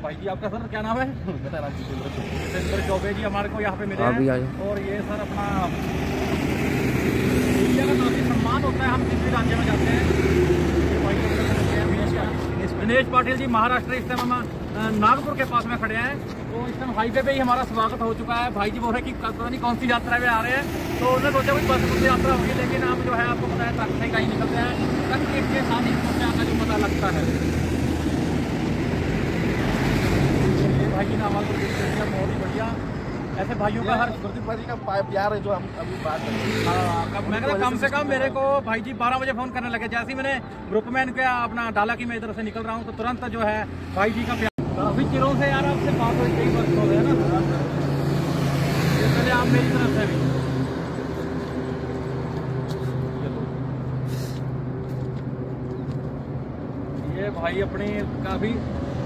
भाई जी आपका सर क्या नाम है? जितेंद्र चौबे जी हमारे को यहाँ पे मिले हैं। और ये सर अपना मीडिया का काफ़ी सम्मान होता है, हम किसी राज्य में जाते हैं। दिनेश पाटिल जी महाराष्ट्र, इस टाइम हम नागपुर के पास में खड़े हैं। तो इस टाइम हाईवे पे ही हमारा स्वागत हो चुका है। भाई जी बोल रहे हैं कि पता नहीं कौन सी यात्रा में आ रहे हैं, तो उन्होंने सोचा कुछ बस यात्रा होगी, लेकिन हम जो है आपको पता है ट्रक से कहीं निकलते हैं, ट्रक के साथ ही का जो पता लगता है। भाई जी ने हमारे को बहुत ही बढ़िया, ऐसे भाइयों का हर गुरदीप भाई का प्यार है जो हम अभी बात कर रहे हैं। मैंने कहा कम से कम मेरे को भाई जी 12 बजे फ़ोन करने लगे, जैसे ही मैंने ग्रुप में इनका अपना डाला कि मैं इधर से निकल रहा हूँ, तो तुरंत जो है भाई जी का प्यार। काफ़ी चिरों से यार आपसे बात हुई, कई वर्ष हो गए ना, चले आप मेरी तरफ से भी। ये भाई अपनी काफ़ी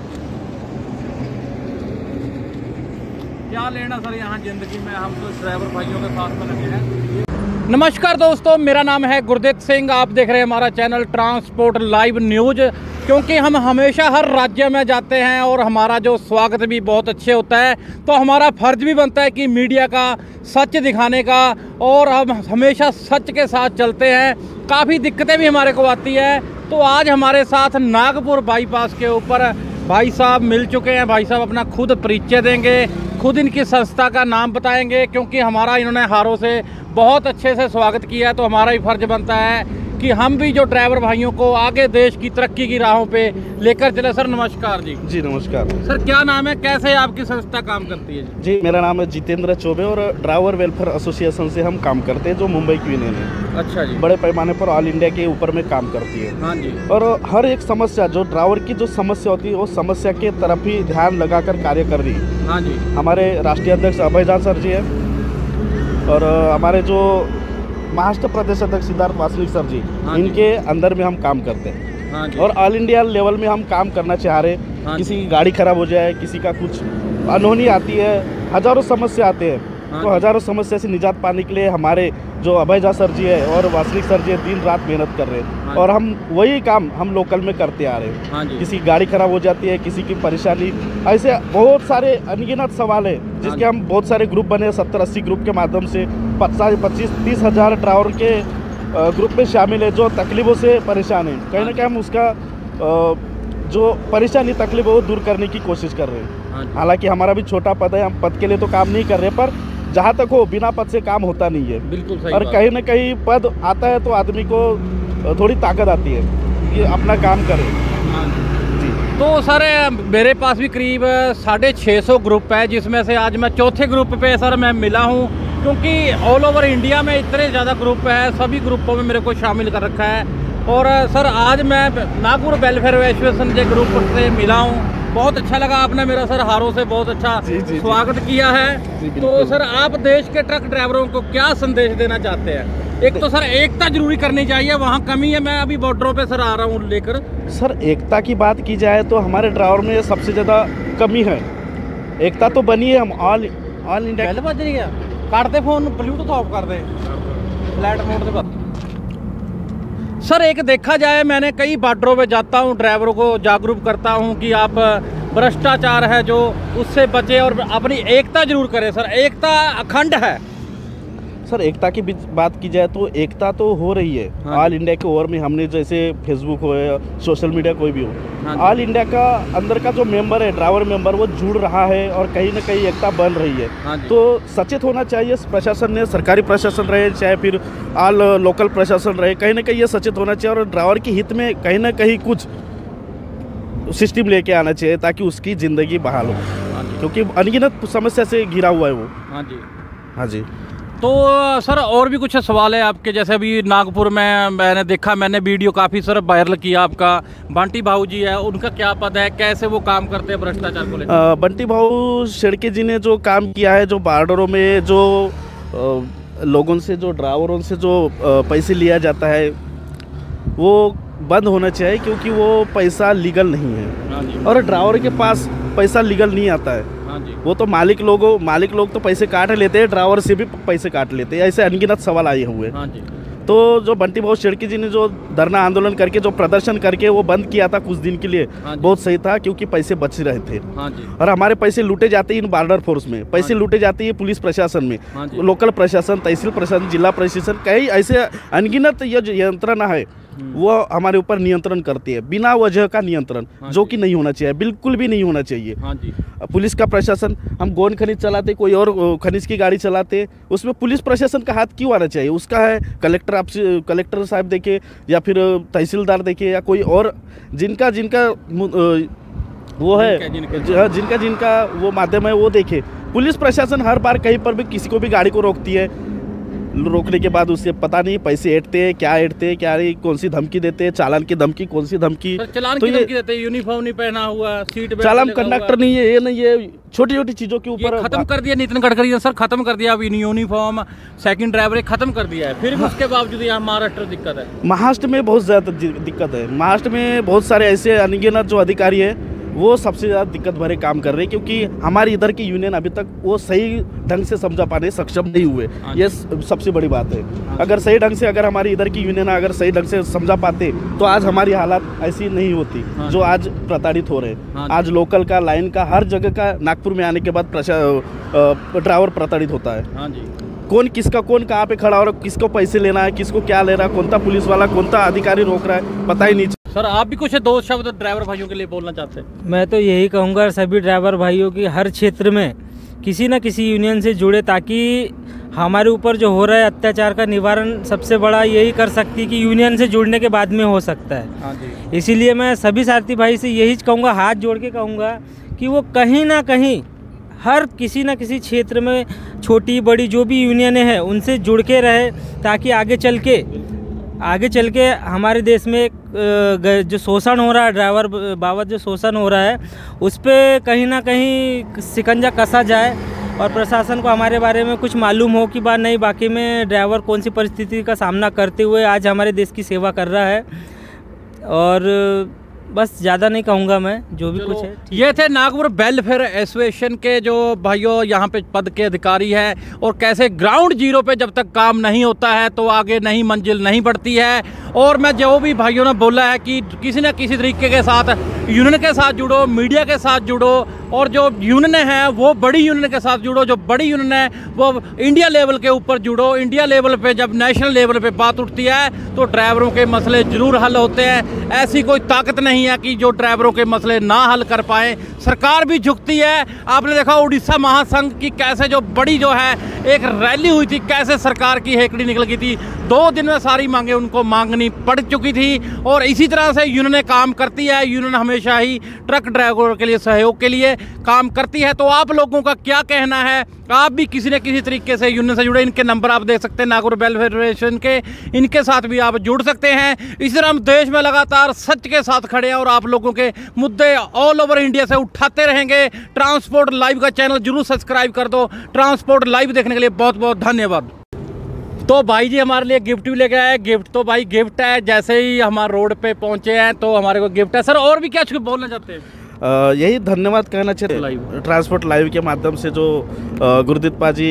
क्या लेना सर यहाँ ज़िंदगी में, हम तो ड्राइवर भाइयों के साथ में लगे हैं। नमस्कार दोस्तों, मेरा नाम है गुरदीप सिंह, आप देख रहे हैं हमारा चैनल ट्रांसपोर्ट लाइव न्यूज़। क्योंकि हम हमेशा हर राज्य में जाते हैं और हमारा जो स्वागत भी बहुत अच्छे होता है, तो हमारा फ़र्ज़ भी बनता है कि मीडिया का सच दिखाने का, और हम हमेशा सच के साथ चलते हैं। काफ़ी दिक्कतें भी हमारे को आती है, तो आज हमारे साथ नागपुर बाईपास के ऊपर भाई साहब मिल चुके हैं। भाई साहब अपना खुद परिचय देंगे, खुद इनकी संस्था का नाम बताएंगे, क्योंकि हमारा इन्होंने हारों से बहुत अच्छे से स्वागत किया है, तो हमारा ही फर्ज बनता है कि हम भी जो ड्राइवर भाइयों को आगे देश की तरक्की की राहों पे लेकर चले। सर नमस्कार जी। जी नमस्कार सर, क्या नाम है, कैसे आपकी संस्था काम करती है? जी मेरा नाम है जितेंद्र चौबे और ड्राइवर वेलफेयर एसोसिएशन से हम काम करते हैं, जो मुंबई की यूनियन है। अच्छा जी। बड़े पैमाने पर ऑल इंडिया के ऊपर में काम करती है। हाँ जी। और हर एक समस्या, जो ड्राइवर की जो समस्या होती है, वो समस्या के तरफ ही ध्यान लगाकर कार्य कर रही है। हाँ जी। हमारे राष्ट्रीय अध्यक्ष अभयदा सर जी है, और हमारे जो महाराष्ट्र प्रदेश अध्यक्ष सिद्धार्थ वासनिक सर जी, इनके अंदर में हम काम करते हैं। हाँ जी। और ऑल इंडिया लेवल में हम काम करना चाह रहे हैं। हाँ, किसी की गाड़ी खराब हो जाए, किसी का कुछ अनहोनी आती है, हजारों समस्या आते हैं। हाँ, तो हजारों समस्या से निजात पाने के लिए हमारे जो अभयदा सर जी है और वासनिक सर जी है, दिन रात मेहनत कर रहे हैं। हाँ, और हम वही काम हम लोकल में करते आ रहे हैं। हाँ जी। किसी की गाड़ी खराब हो जाती है, किसी की परेशानी, ऐसे बहुत सारे अनगिनत सवाल है, जिसके हम बहुत सारे ग्रुप बने, 70-80 ग्रुप के माध्यम से 25-30 हज़ार ड्राइवर के ग्रुप में शामिल है, जो तकलीफ़ों से परेशान है। कहीं ना कहीं हम उसका जो परेशानी तकलीफ है वो दूर करने की कोशिश कर रहे हैं। हालांकि हमारा भी छोटा पद है, हम पद के लिए तो काम नहीं कर रहे, पर जहाँ तक हो बिना पद से काम होता नहीं है। बिल्कुल सही। और कहीं ना कहीं पद आता है तो आदमी को थोड़ी ताकत आती है कि अपना काम करे। जी। तो सर मेरे पास भी करीब 650 ग्रुप है, जिसमें से आज मैं चौथे ग्रुप पे सर मैं मिला हूँ, क्योंकि ऑल ओवर इंडिया में इतने ज़्यादा ग्रुप है, सभी ग्रुपों में मेरे को शामिल कर रखा है। और सर आज मैं नागपुर वेलफेयर एसोसिएशन के ग्रुप से मिला हूँ, बहुत अच्छा लगा। आपने मेरा सर हारों से बहुत अच्छा स्वागत किया है। तो सर आप देश के ट्रक ड्राइवरों को क्या संदेश देना चाहते हैं? एक तो सर एकता जरूरी करनी चाहिए, वहाँ कमी है। मैं अभी बॉर्डरों पे सर आ रहा हूँ लेकर। सर एकता की बात की जाए तो हमारे ड्राइवर में सबसे ज़्यादा कमी है। एकता तो बनी है, हम ऑल इंडिया। पहले बज गया, काट दे फोन, ब्लूटूथ ऑफ कर दे, फ्लैट मोड से बात। सर एक देखा जाए, मैंने कई बॉर्डरों पे जाता हूँ, ड्राइवरों को जागरूक करता हूँ कि आप भ्रष्टाचार है जो उससे बचे और अपनी एकता जरूर करें। सर एकता अखंड है। सर एकता की बात की जाए तो एकता तो हो रही है। हाँ, ऑल इंडिया के ओर में हमने जैसे फेसबुक हो या सोशल मीडिया कोई भी हो, हाँ, ऑल इंडिया का अंदर का जो मेंबर है, ड्राइवर मेंबर, वो जुड़ रहा है और कहीं ना कहीं एकता बन रही है। हाँ, तो सचेत होना चाहिए प्रशासन ने, सरकारी प्रशासन रहे चाहे फिर ऑल लोकल प्रशासन रहे, कहीं ना कहीं ये सचेत होना चाहिए और ड्राइवर के हित में कहीं ना कहीं कुछ सिस्टम लेके आना चाहिए ताकि उसकी ज़िंदगी बहाल हो। हाँ, क्योंकि अनगिनत समस्या से घिरा हुआ है वो। हाँ जी। हाँ जी। तो सर और भी कुछ सवाल है आपके, जैसे अभी नागपुर में मैंने देखा, मैंने वीडियो काफ़ी सर वायरल किया आपका। बंटी भाऊ जी है, उनका क्या पद है, कैसे वो काम करते हैं भ्रष्टाचार को लेकर? बंटी भाऊ शेड़के जी ने जो काम किया है, जो बॉर्डरों में जो लोगों से, जो ड्राइवरों से जो पैसे लिया जाता है, वो बंद होना चाहिए, क्योंकि वो पैसा लीगल नहीं है। और ड्राइवर के पास पैसा लीगल नहीं आता है। वो तो मालिक लोग तो पैसे काट लेते हैं, ड्राइवर से भी पैसे काट लेते हैं। ऐसे अनगिनत सवाल आए हुए। तो जो बंटी भाऊ शेड़की जी ने जो धरना आंदोलन करके जो प्रदर्शन करके वो बंद किया था कुछ दिन के लिए, बहुत सही था, क्योंकि पैसे बच रहे थे। और हमारे पैसे लूटे जाते हैं इन बॉर्डर फोर्स में, पैसे लूटे जाते हैं पुलिस प्रशासन में, लोकल प्रशासन, तहसील प्रशासन, जिला प्रशासन, कई ऐसे अनगिनत ये जो यंत्रणा है वो हमारे ऊपर नियंत्रण करती है, बिना वजह का नियंत्रण, जो कि नहीं होना चाहिए, बिल्कुल भी नहीं होना चाहिए। पुलिस का प्रशासन, हम गोन खनिज चलाते, कोई और खनिज की गाड़ी चलाते, उसमें पुलिस प्रशासन का हाथ क्यों आना चाहिए? उसका है कलेक्टर साहब देखे या फिर तहसीलदार देखे या कोई और जिनका वो है, जिनका वो माध्यम है वो देखे। पुलिस प्रशासन हर बार कहीं पर भी किसी को भी गाड़ी को रोकती है, रोकने के बाद उससे पता नहीं पैसे ऐंठते हैं, क्या नहीं, कौन सी धमकी देते हैं, चालान की धमकी, कौन सी धमकी, चालान की धमकी देते हैं, यूनिफॉर्म नहीं पहना हुआ, सीट बेल्ट चालान कंडक्टर नहीं है, ये नहीं है, छोटी छोटी चीज़ों के ऊपर खत्म कर दिया नितिन गडकरी ने सर, खत्म कर दिया। अभी यूनिफॉर्म, सेकंड ड्राइवर खत्म कर दिया है, फिर भी उसके बावजूद यहाँ महाराष्ट्र दिक्कत है। महाराष्ट्र में बहुत ज़्यादा दिक्कत है। महाराष्ट्र में बहुत सारे ऐसे अनगिनत जो अधिकारी है वो सबसे ज़्यादा दिक्कत भरे काम कर रहे हैं, क्योंकि हमारी इधर की यूनियन अभी तक वो सही ढंग से समझा पाने सक्षम नहीं हुए। ये सबसे बड़ी बात है। अगर सही ढंग से, अगर हमारी इधर की यूनियन अगर सही ढंग से समझा पाते तो आज हमारी हालत ऐसी नहीं होती जो आज प्रताड़ित हो रहे हैं। आज लोकल का, लाइन का, हर जगह का नागपुर में आने के बाद ड्राइवर प्रताड़ित होता है। कौन किसका, कौन कहाँ पे खड़ा हो रहा है, किसको पैसे लेना है, किसको क्या ले रहा है, कौन सा पुलिस वाला, कौन सा अधिकारी रोक रहा है, पता ही नहीं। सर आप भी कुछ दो शब्द ड्राइवर भाइयों के लिए बोलना चाहते हैं? मैं तो यही कहूँगा सभी ड्राइवर भाइयों की हर क्षेत्र में किसी न किसी यूनियन से जुड़े, ताकि हमारे ऊपर जो हो रहा है अत्याचार का निवारण सबसे बड़ा यही कर सकती है कि यूनियन से जुड़ने के बाद में हो सकता है। इसीलिए मैं सभी साथी भाई से यही कहूँगा, हाथ जोड़ के कहूँगा कि वो कहीं ना कहीं हर किसी न किसी क्षेत्र में छोटी बड़ी जो भी यूनियनें हैं उनसे जुड़ के रहे, ताकि आगे चल के हमारे देश में जो शोषण हो रहा है, ड्राइवर बाबत जो शोषण हो रहा है, उस पर कहीं ना कहीं शिकंजा कसा जाए और प्रशासन को हमारे बारे में कुछ मालूम हो कि बात नहीं, बाकी में ड्राइवर कौन सी परिस्थिति का सामना करते हुए आज हमारे देश की सेवा कर रहा है। और बस ज़्यादा नहीं कहूँगा मैं, जो भी कुछ है। ये थे नागपुर वेलफेयर एसोसिएशन के जो भाइयों यहाँ पे पद के अधिकारी हैं, और कैसे ग्राउंड जीरो पे जब तक काम नहीं होता है तो आगे नहीं मंजिल नहीं बढ़ती है। और मैं जो भी भाइयों ने बोला है कि किसी न किसी तरीके के साथ यूनियन के साथ जुड़ो, मीडिया के साथ जुड़ो, और जो यूनियन है वो बड़ी यूनियन के साथ जुड़ो, जो बड़ी यूनियन है वो इंडिया लेवल के ऊपर जुड़ो। इंडिया लेवल पे जब नेशनल लेवल पे बात उठती है तो ड्राइवरों के मसले जरूर हल होते हैं। ऐसी कोई ताकत नहीं है कि जो ड्राइवरों के मसले ना हल कर पाए। सरकार भी झुकती है। आपने देखा उड़ीसा महासंघ की कैसे जो बड़ी जो है एक रैली हुई थी, कैसे सरकार की हेकड़ी निकल गई थी। 2 दिन में सारी मांगे उनको मांगनी पड़ चुकी थी। और इसी तरह से यूनियन काम करती है। यूनियन हमेशा ही ट्रक ड्राइवरों के लिए सहयोग के लिए काम करती है। तो आप लोगों का क्या कहना है? आप भी किसी न किसी तरीके से यूनियन से जुड़े, इनके नंबर आप देख सकते हैं नागपुर वेलफेयर एसोसिएशन के, इनके साथ भी आप जुड़ सकते हैं। इसी तरह हम देश में लगातार सच के साथ खड़े हैं और आप लोगों के मुद्दे ऑल ओवर इंडिया से उठाते रहेंगे। ट्रांसपोर्ट लाइव का चैनल जरूर सब्सक्राइब कर दो। ट्रांसपोर्ट लाइव देखने के लिए बहुत बहुत धन्यवाद। तो भाई जी हमारे लिए गिफ्ट भी लेके आए। गिफ्ट तो भाई गिफ्ट है, जैसे ही हमारे रोड पे पहुंचे हैं तो हमारे को गिफ्ट है। सर और भी क्या बोलना चाहते हैं? यही धन्यवाद कहना चाहिए ट्रांसपोर्ट लाइव के माध्यम से, जो गुरदीप पाजी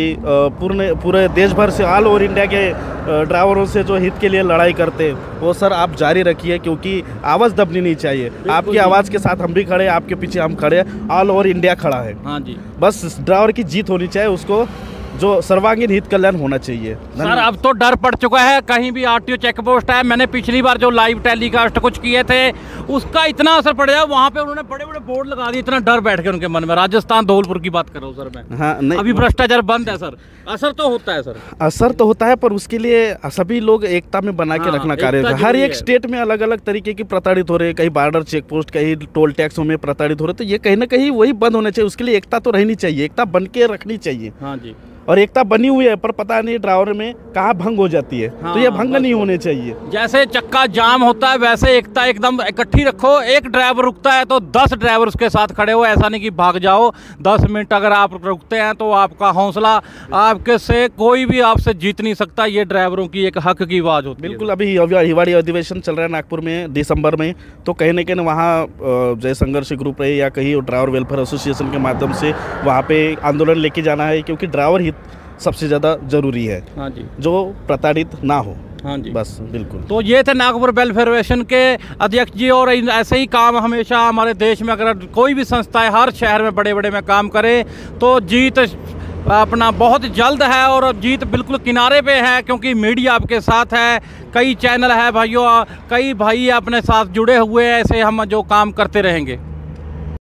पूरे देश भर से ऑल ओवर इंडिया के ड्राइवरों से जो हित के लिए लड़ाई करते हैं, वो सर आप जारी रखिए, क्योंकि आवाज़ दबनी नहीं चाहिए। आपकी आवाज़ के साथ हम भी खड़े हैं, आपके पीछे हम खड़े हैं, ऑल ओवर इंडिया खड़ा है। हाँ जी, बस ड्राइवर की जीत होनी चाहिए, उसको जो सर्वांगीण हित कल्याण होना चाहिए। सर अब तो डर पड़ चुका है, कहीं भी आरटीओ चेक पोस्ट है। मैंने पिछली बार जो लाइव टेलीकास्ट कुछ किए थे उसका इतना असर पड़ गया, वहाँ पे उन्होंने बड़े बड़े बोर्ड लगा दिए, इतना डर बैठ गया उनके मन में। राजस्थान धौलपुर की बात कर रहा हूँ सर मैं। हाँ, नहीं, अभी भ्रष्टाचार बंद है सर। असर तो होता है सर, असर तो होता है, पर उसके लिए सभी लोग एकता में बना के रखना कार्य। हर एक स्टेट में अलग अलग तरीके की प्रताड़ित हो रहे हैं, कहीं बॉर्डर चेक पोस्ट, कहीं टोल टैक्सों में प्रताड़ित हो रहे, तो ये कहीं ना कहीं वही बंद होना चाहिए। उसके लिए एकता तो रहनी चाहिए, एकता बन के रखनी चाहिए। हाँ जी, और एकता बनी हुई है, पर पता नहीं ड्राइवर में कहाँ भंग हो जाती है। तो ये भंग नहीं होने चाहिए। जैसे चक्का जाम होता है वैसे एकता एकदम इकट्ठी रखो। एक ड्राइवर रुकता है तो 10 ड्राइवर उसके साथ खड़े हो, ऐसा नहीं कि भाग जाओ। 10 मिनट अगर आप रुकते हैं तो आपका हौसला, आपके से कोई भी आपसे जीत नहीं सकता। ये ड्राइवरों की एक हक की आवाज़ होती है। बिल्कुल, अभी हिवाड़ी अधिवेशन चल रहा है नागपुर में दिसंबर में, तो कहीं ना कहीं वहाँ जय संघर्ष ग्रुप रहे या कहीं ड्राइवर वेलफेयर एसोसिएशन के माध्यम से वहाँ पे आंदोलन लेके जाना है, क्योंकि ड्राइवर हित सबसे ज़्यादा जरूरी है। हाँ जी, जो प्रताड़ित ना हो। हाँ जी। बस बिल्कुल। तो ये थे नागपुर वेलफेयर एसोसिएशन के अध्यक्ष जी। और ऐसे ही काम हमेशा हमारे देश में, अगर कोई भी संस्थाएं हर शहर में बड़े बड़े में काम करे तो जीत अपना बहुत जल्द है, और जीत बिल्कुल किनारे पे है, क्योंकि मीडिया आपके साथ है, कई चैनल है भाइयों, कई भाई अपने साथ जुड़े हुए हैं, ऐसे हम जो काम करते रहेंगे।